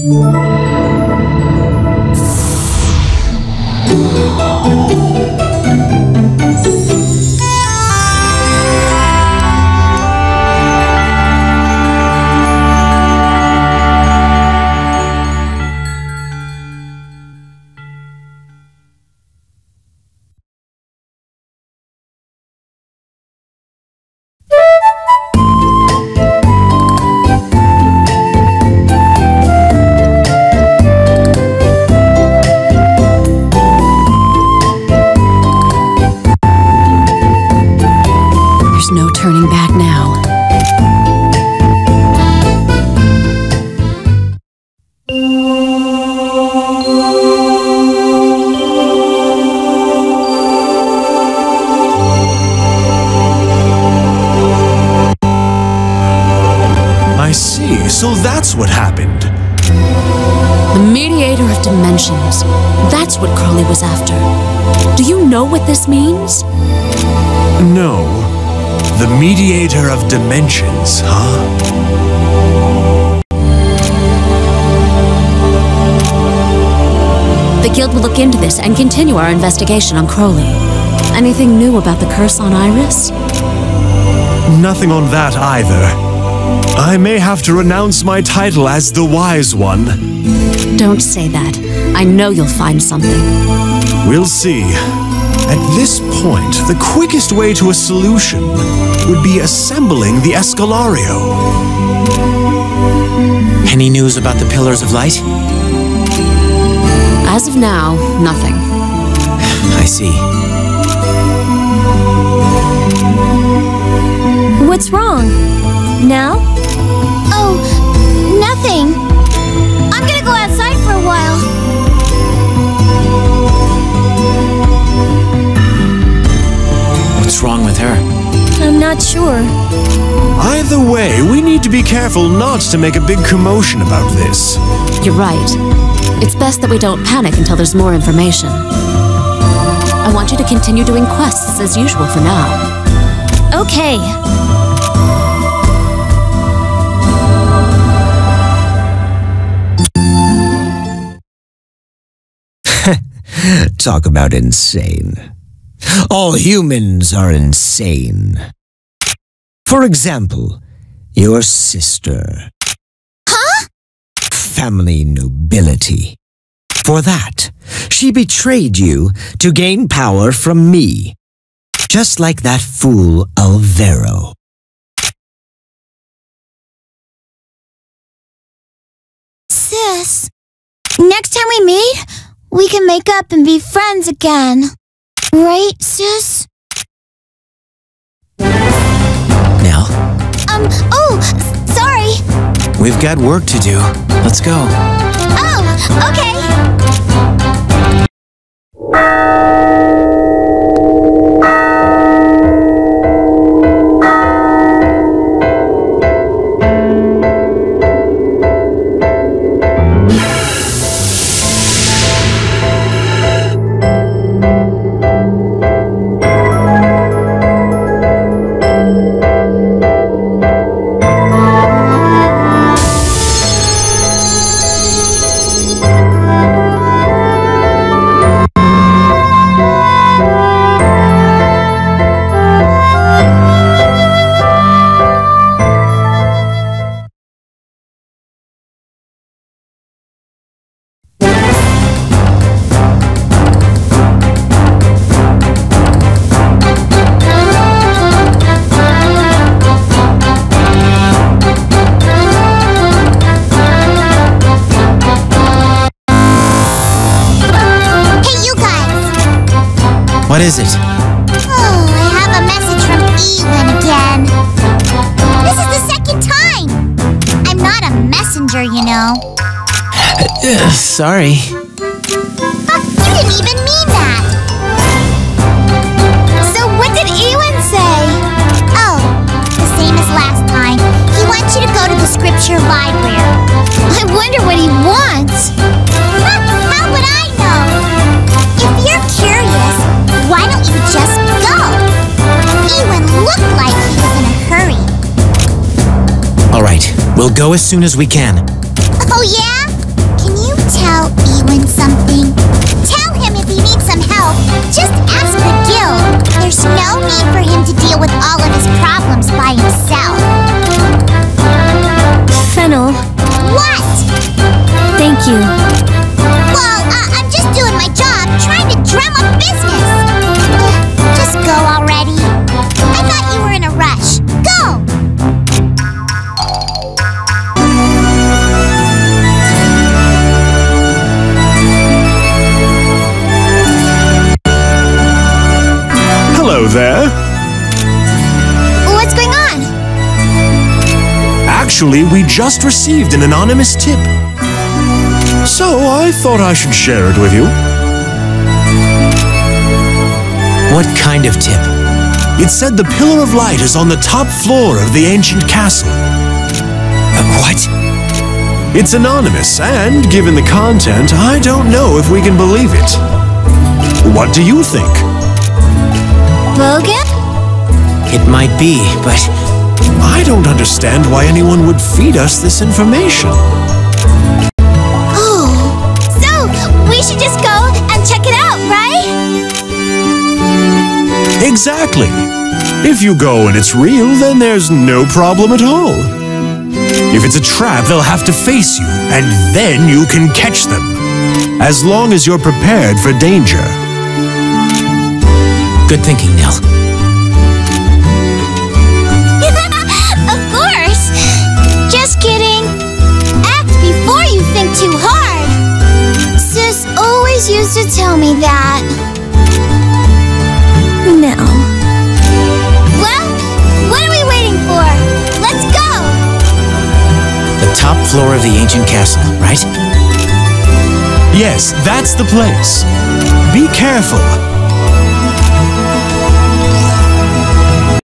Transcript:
No turning back now. I see, so that's what happened. The Mediator of Dimensions. That's what Crowley was after. Do you know what this means? No. The Mediator of Dimensions, huh? The Guild will look into this and continue our investigation on Crowley. Anything new about the curse on Iris? Nothing on that either. I may have to renounce my title as the Wise One. Don't say that. I know you'll find something. We'll see. At this point, the quickest way to a solution would be assembling the Escalario. Any news about the Pillars of Light? As of now, nothing. I see. What's wrong? Now? Oh, nothing. I'm gonna go outside for a while. What's wrong with her? I'm not sure. Either way, we need to be careful not to make a big commotion about this. You're right. It's best that we don't panic until there's more information. I want you to continue doing quests as usual for now. Okay. Talk about insane. All humans are insane. For example, your sister. Huh? Family nobility. For that, she betrayed you to gain power from me. Just like that fool Alvaro. Sis, next time we meet, we can make up and be friends again. Right, sis? Nell? Oh, sorry. We've got work to do. Let's go. Oh, okay. What is it? Oh, I have a message from Ewan again. This is the second time. I'm not a messenger, you know. Sorry. You didn't even mean that. So what did Ewan say? Oh, the same as last time. He wants you to go to the scripture library. I wonder what he wants. How would I know? If you're curious, why don't you just go? Ewan looked like he was in a hurry. All right, we'll go as soon as we can. Oh yeah? Thank you. Well, I'm just doing my job, trying to drum up business. Just go already. I thought you were in a rush. Go! Hello there. What's going on? Actually, we just received an anonymous tip. So I thought I should share it with you. What kind of tip? It said the Pillar of Light is on the top floor of the ancient castle. What? It's anonymous, and given the content, I don't know if we can believe it. What do you think? Bogan? It might be, but I don't understand why anyone would feed us this information. Oh, so we should just go and check it out, right? Exactly. If you go and it's real, then there's no problem at all. If it's a trap, they'll have to face you, and then you can catch them. As long as you're prepared for danger. good thinking, Nell. Of course! Just kidding. Act before you think too hard. Sis always used to tell me that. Now. Well, what are we waiting for? Let's go! The top floor of the ancient castle, right? Yes, that's the place. Be careful.